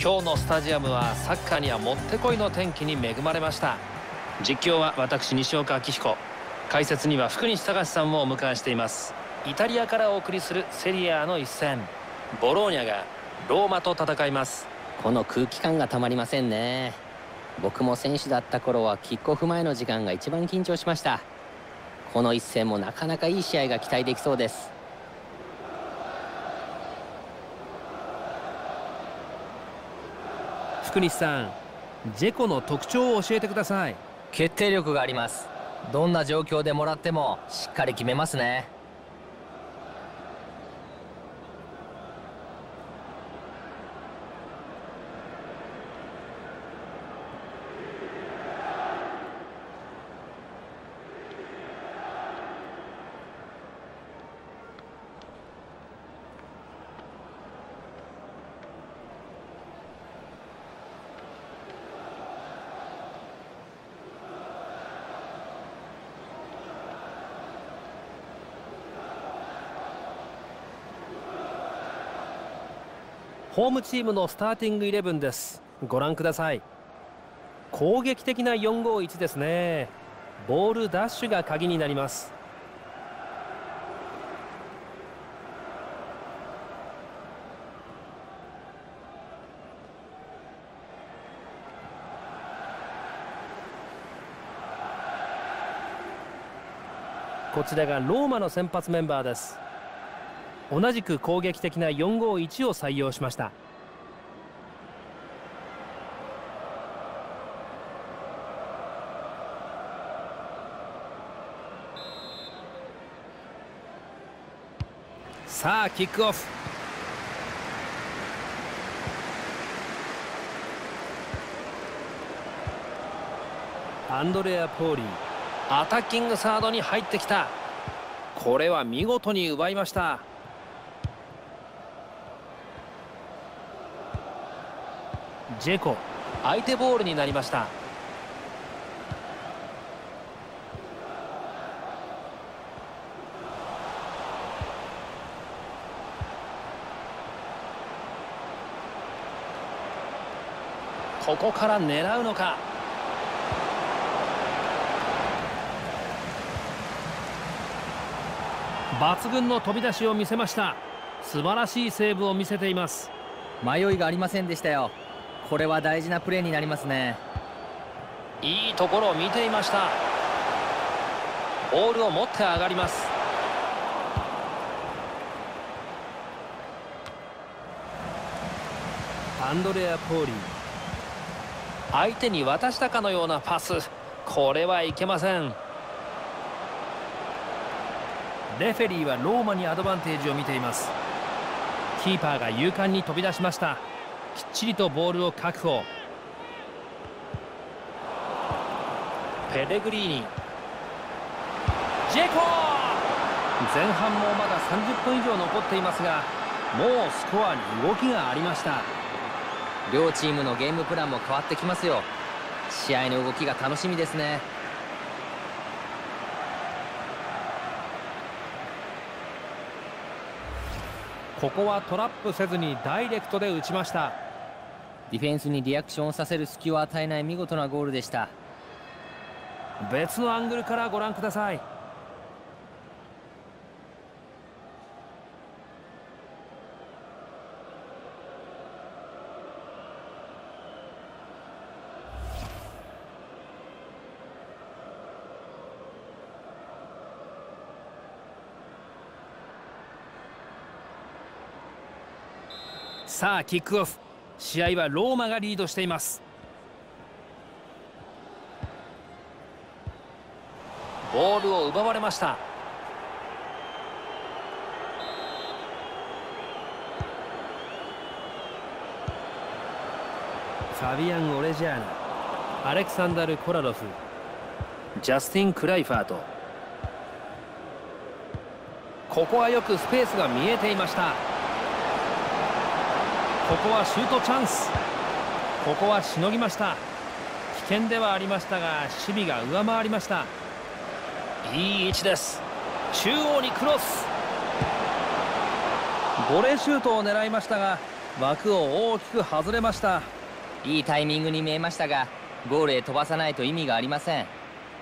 今日のスタジアムはサッカーにはもってこいの天気に恵まれました。実況は私西岡明彦、解説には福西隆さんをお迎えしています。イタリアからお送りするセリアの一戦、ボローニャがローマと戦います。 この空気感がたまりませんね。僕も選手だった頃はキックオフ前の時間が一番緊張しました。この一戦もなかなかいい試合が期待できそうです。 福西さん、ジェコの特徴を教えてください。 決定力があります。どんな状況でもらってもしっかり決めますね。 ホームチームのスターティングイレブンです。ご覧ください。攻撃的な451ですね。ボールダッシュが鍵になります。こちらがローマの先発メンバーです。同じく攻撃的な451を採用しました。さあキックオフ。アンドレア・ポーリー、アタッキングサードに入ってきた。これは見事に奪いました。ジェコ、相手ボールになりました。ここから狙うのか。抜群の飛び出しを見せました。素晴らしいセーブを見せています。 迷いがありませんでしたよ。これは大事なプレーになりますね。 いいところを見ていました。ボールを持って上がります。アンドレア・ポーリー、相手に渡したかのようなパス。これはいけません。レフェリーはローマにアドバンテージを見ています。キーパーが勇敢に飛び出しました。きっちりとボールを確保。ペレグリーニ、ジェコ、前半もまだ30分以上残っていますが、もうスコアに動きがありました。 両チームのゲームプランも変わってきますよ。試合の動きが楽しみですね。 ここはトラップせずにダイレクトで打ちました。 ディフェンスにリアクションをさせる隙を与えない見事なゴールでした。 別のアングルからご覧ください。さあキックオフ。試合はローマがリードしています。ボールを奪われました。ファビアン・オレジャーナ、アレクサンダル・コラロフ、ジャスティン・クライファート。ここはよくスペースが見えていました。ここはシュートチャンス。ここはしのぎました。危険ではありましたが守備が上回りました。いい位置です。中央にクロス。ボレーシュートを狙いましたが枠を大きく外れました。 いいタイミングに見えましたが、ゴールへ飛ばさないと意味がありません。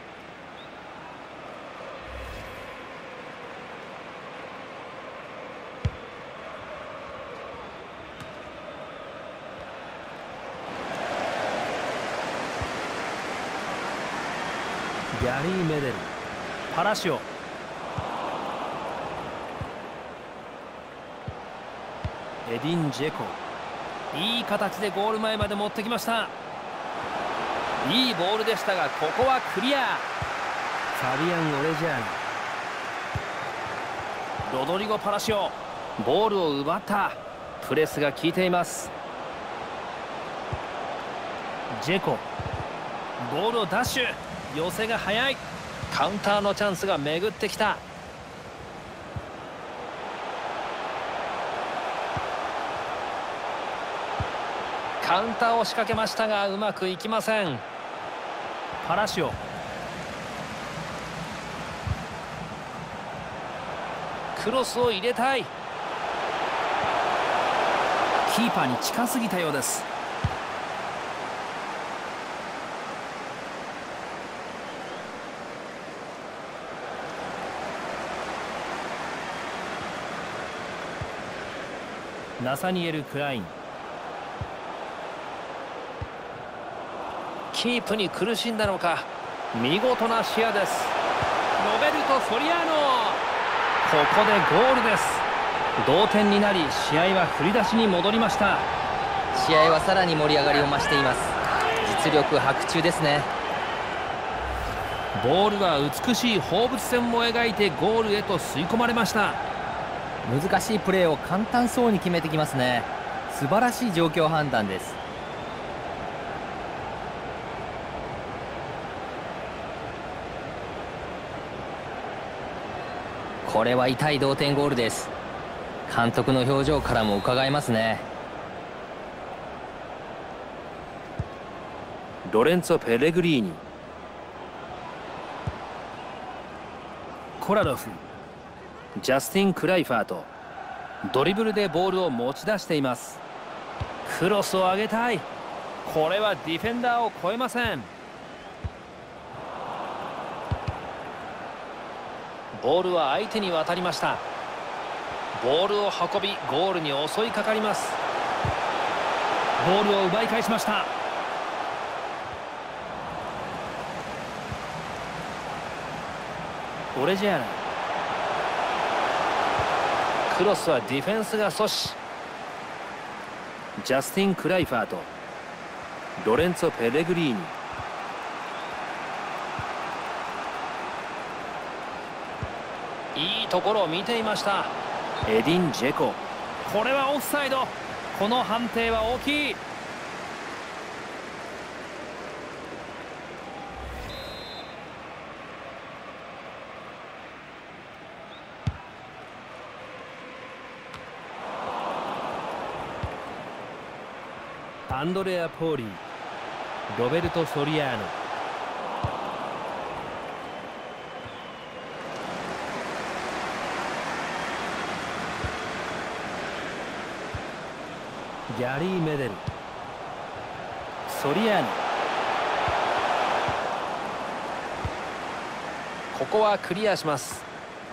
ギャリー・メデル、パラシオ、エディン・ジェコ、いい形でゴール前まで持ってきました。いいボールでしたが、ここはクリア。ファビアン・オレジャーナ、ロドリゴ・パラシオ、ボールを奪った。プレスが効いています。ジェコ、ボールをダッシュ、寄せが速い。カウンターのチャンスが巡ってきた。カウンターを仕掛けましたがうまくいきません。パラシオ、クロスを入れたい。キーパーに近すぎたようです。ナサニエル・クライン、キープに苦しんだのか、見事な視野です。ロベルト・ソリアーノ、ここでゴールです。同点になり、試合は振り出しに戻りました。 試合はさらに盛り上がりを増しています。実力伯仲ですね。 ボールは美しい放物線も描いてゴールへと吸い込まれました。 難しいプレーを簡単そうに決めてきますね。素晴らしい状況判断です。これは痛い同点ゴールです。監督の表情からも伺えますね。 ロレンツォ・ペレグリーニ、コラロフ、ジャスティン・クライファーとドリブルでボールを持ち出しています。クロスを上げたい。これはディフェンダーを越えません。ボールは相手に渡りました。ボールを運びゴールに襲いかかります。ボールを奪い返しました。オレジャーナ、クロスはディフェンスが阻止。ジャスティン・クライファーとロレンツォ・ペレグリーニ、いいところを見ていました。エディン・ジェコ、これはオフサイド。この判定は大きい。アンドレア・ポーリー、ロベルト・ソリアーノ、ギャリー・メデル、ソリアーノ、ここはクリアします。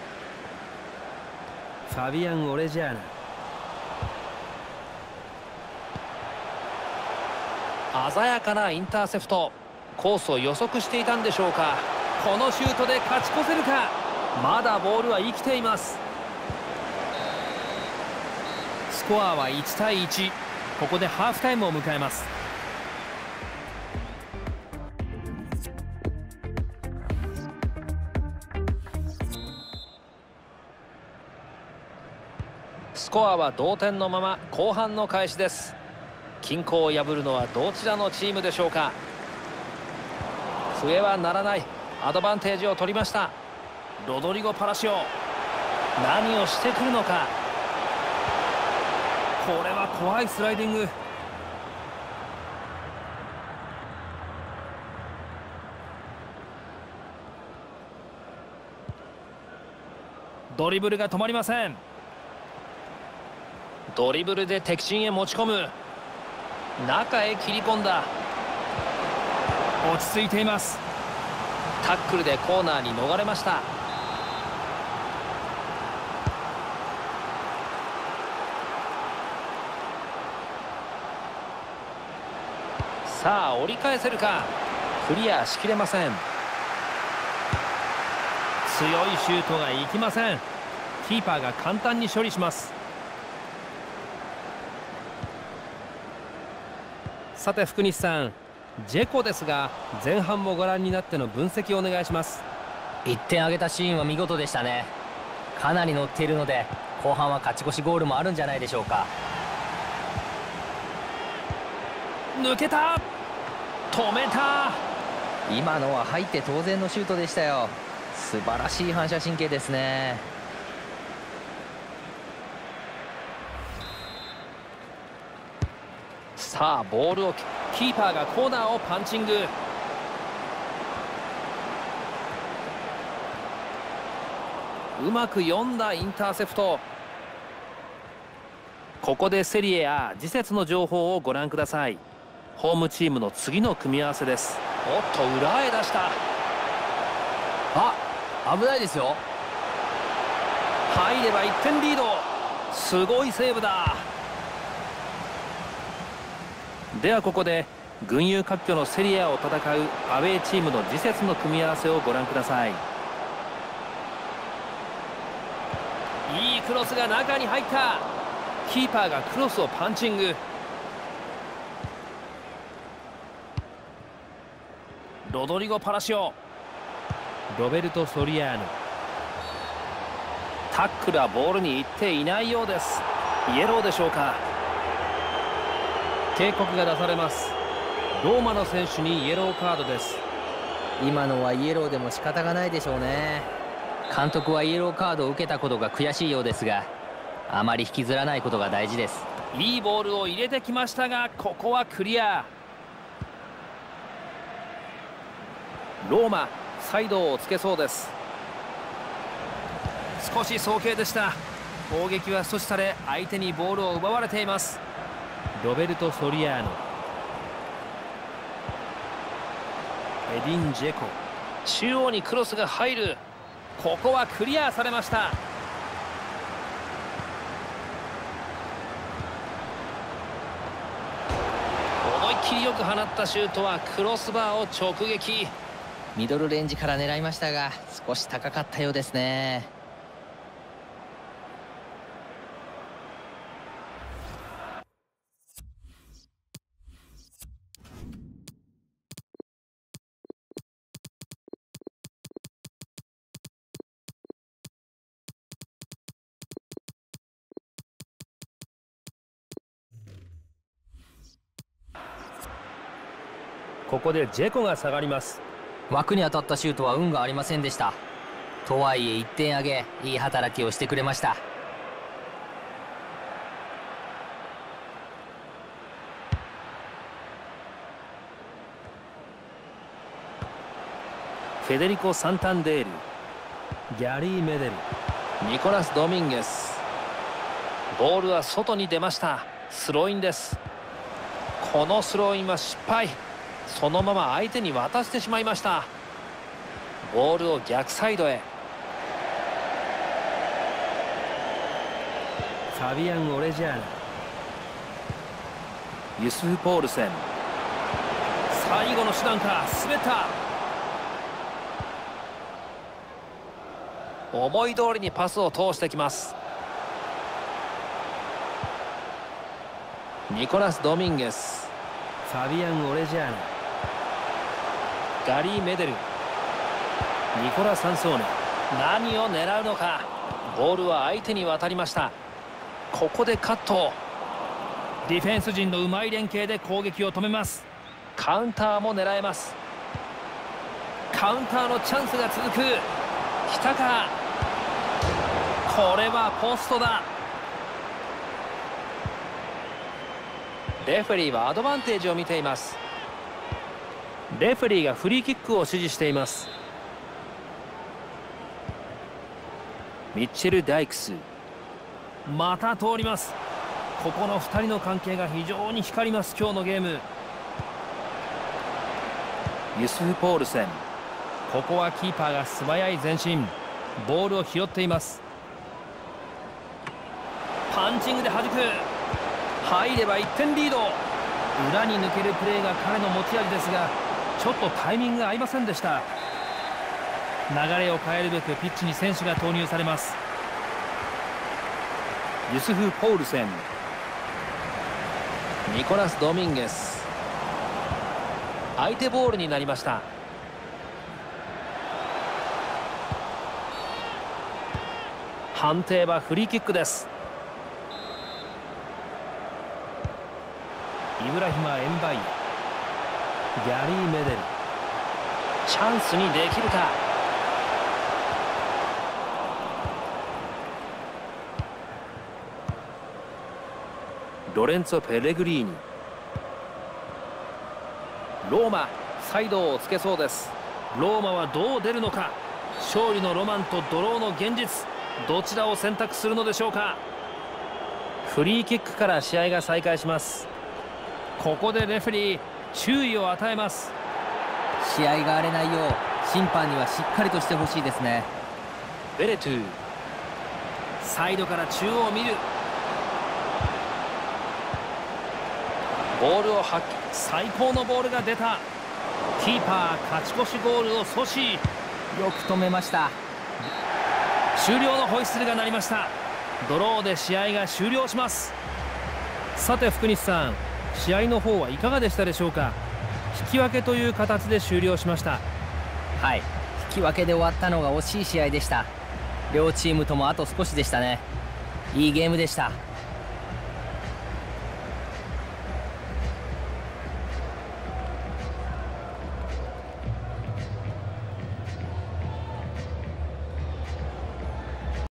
ファビアン・オレジャーナ、鮮やかなインターセプト。コースを予測していたんでしょうか。このシュートで勝ち越せるか。まだボールは生きています。スコアは1対1。ここでハーフタイムを迎えます。スコアは同点のまま後半の開始です。均衡を破るのはどちらのチームでしょうか。笛は鳴らない。アドバンテージを取りました。ロドリゴ・パラシオ、何をしてくるのか。これは怖いスライディング。ドリブルが止まりません。 ドリブルで敵陣へ持ち込む。中へ切り込んだ。落ち着いています。タックルでコーナーに逃れました。さあ折り返せるか。クリアしきれません。強いシュートがいきません。キーパーが簡単に処理します。さて福西さん、ジェコですが前半もご覧になっての分析をお願いします。 1点挙げたシーンは見事でしたね。かなり乗っているので後半は勝ち越しゴールもあるんじゃないでしょうか。 抜けた。止めた。 今のは入って当然のシュートでしたよ。素晴らしい反射神経ですね。 さあボールをキーパーがコーナーをパンチング。うまく読んだインターセプト。ここでセリエ A 次節の情報をご覧ください。ホームチームの次の組み合わせです。おっと裏へ出した。 危ないですよ。 入れば1点リード。すごいセーブだ。ではここで群雄割拠のセリエ A を戦うアウェーチームの次節の組み合わせをご覧ください。いいクロスが中に入った。キーパーがクロスをパンチング。ロドリゴ・パラシオ。ロベルト・ソリアーノ。タックルはボールに行っていないようです。イエローでしょうか。警告が出されます。ローマの選手にイエローカードです。 今のはイエローでも仕方がないでしょうね。監督はイエローカードを受けたことが悔しいようですが、あまり引きずらないことが大事です。 いいボールを入れてきましたが、ここはクリア。ローマサイドをつけそうです。少し早計でした。攻撃は阻止され相手にボールを奪われています。ロベルト・ソリアーノ。エディン・ジェコ。中央にクロスが入る。ここはクリアされました。思いっきりよく放ったシュートはクロスバーを直撃。 ミドルレンジから狙いましたが少し高かったようですね。 ここでジェコが下がります。 枠に当たったシュートは運がありませんでした。とはいえ1点上げいい働きをしてくれました。 フェデリコ・サンタンデール。ギャリー・メデル。ニコラス・ドミンゲス。ボールは外に出ました。スローインです。このスローインは失敗。そのまま相手に渡してしまいました。ボールを逆サイドへ。ファビアン・オレジャーナ。ユスフ・ポールセン。最後の手段か。滑った。思い通りにパスを通してきます。ニコラス・ドミンゲス。ファビアン・オレジャーナ。ガリー・メデル。ニコラ・サンソーネ。何を狙うのか。ボールは相手に渡りました。ここでカット。ディフェンス陣のうまい連携で攻撃を止めます。カウンターも狙えます。カウンターのチャンスが続く。来たか。これはポストだ。レフェリーはアドバンテージを見ています。レフェリーがフリーキックを指示しています。ミッチェル・ダイクス。また通ります。 ここの2人の関係が非常に光ります。今日のゲーム。ユスフ・ポールセン、ここはキーパーが素早い前進、ボールを拾っています。パンチングで弾く、入れば1点リード。裏に抜けるプレーが彼の持ち味ですが、ちょっとタイミングが合いませんでした。流れを変えるべくピッチに選手が投入されます。ユスフ・ポールセン、ニコラス・ドミンゲス、相手ボールになりました。判定はフリーキックです。イブラヒマ・エンバイア、ギャリー・メデル、チャンスにできるか。ロレンツォ・ペレグリーニ、ローマ、サイドをつけそうです。ローマはどう出るのか。勝利のロマンとドローの現実、どちらを選択するのでしょうか。フリーキックから試合が再開します。ここでレフェリー、注意を与えます。 試合が荒れないよう審判にはしっかりとしてほしいですね。 ベレトゥ、サイドから中央を見る、ボールを発揮、最高のボールが出た。キーパー、勝ち越しゴールを阻止。 よく止めました。 終了のホイッスルが鳴りました。ドローで試合が終了します。さて福西さん、試合の方はいかがでしたでしょうか。引き分けという形で終了しました。 はい、引き分けで終わったのが惜しい試合でした。両チームともあと少しでしたね。いいゲームでした。